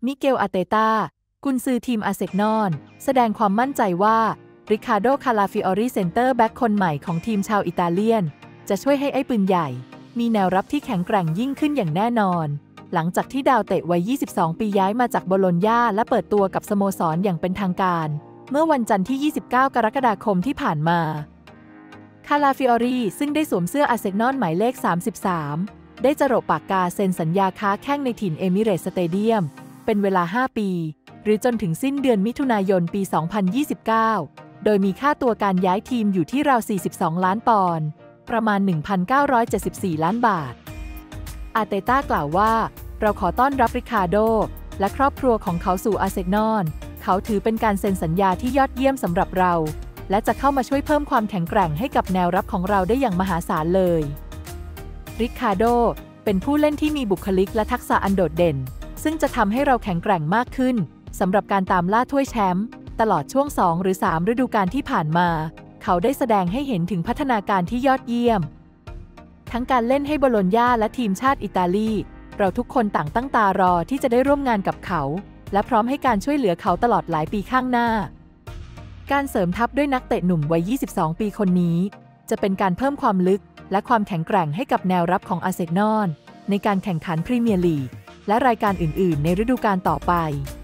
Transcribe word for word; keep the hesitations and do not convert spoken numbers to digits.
มิเกล อาร์เตต้า กุนซือทีมอาร์เซนอลแสดงความมั่นใจว่าริคาร์โด คาลาฟิออรีเซนเตอร์แบ็กคนใหม่ของทีมชาวอิตาเลียนจะช่วยให้ไอ้ปืนใหญ่มีแนวรับที่แข็งแกร่งยิ่งขึ้นอย่างแน่นอนหลังจากที่ดาวเตะวัย ยี่สิบสอง ปีย้ายมาจากโบโลญญาและเปิดตัวกับสโมสรอย่างเป็นทางการเมื่อวันจันทร์ที่ ยี่สิบเก้า กรกฎาคมที่ผ่านมาคาลาฟิออรีซึ่งได้สวมเสื้ออาร์เซนอลหมายเลข สามสิบสาม ได้จรดปากกาเซ็นสัญญาค้าแข้งในถิ่นเอมิเรตส์สเตเดียมเป็นเวลา ห้า ปี หรือจนถึงสิ้นเดือนมิถุนายนปี สองพันยี่สิบเก้า โดยมีค่าตัวการย้ายทีมอยู่ที่ราว สี่สิบสอง ล้านปอนด์ ประมาณ หนึ่งพันเก้าร้อยเจ็ดสิบสี่ ล้านบาท อาร์เตต้ากล่าวว่าเราขอต้อนรับริคาร์โดและครอบครัวของเขาสู่อาร์เซนอลเขาถือเป็นการเซ็นสัญญาที่ยอดเยี่ยมสำหรับเราและจะเข้ามาช่วยเพิ่มความแข็งแกร่งให้กับแนวรับของเราได้อย่างมหาศาลเลยริคาร์โดเป็นผู้เล่นที่มีบุคลิกและทักษะอันโดดเด่นซึ่งจะทำให้เราแข็งแกร่งมากขึ้นสำหรับการตามล่าถ้วยแชมป์ตลอดช่วงสองหรือสามฤดูกาลที่ผ่านมาเขาได้แสดงให้เห็นถึงพัฒนาการที่ยอดเยี่ยมทั้งการเล่นให้โบโลญญาและทีมชาติอิตาลีเราทุกคนต่างตั้งตารอที่จะได้ร่วมงานกับเขาและพร้อมให้การช่วยเหลือเขาตลอดหลายปีข้างหน้าการเสริมทัพด้วยนักเตะหนุ่มวัย ยี่สิบสอง ปีคนนี้จะเป็นการเพิ่มความลึกและความแข็งแกร่งให้กับแนวรับของอาร์เซนอลในการแข่งขันพรีเมียร์ลีกและรายการอื่นๆในฤดูกาลต่อไป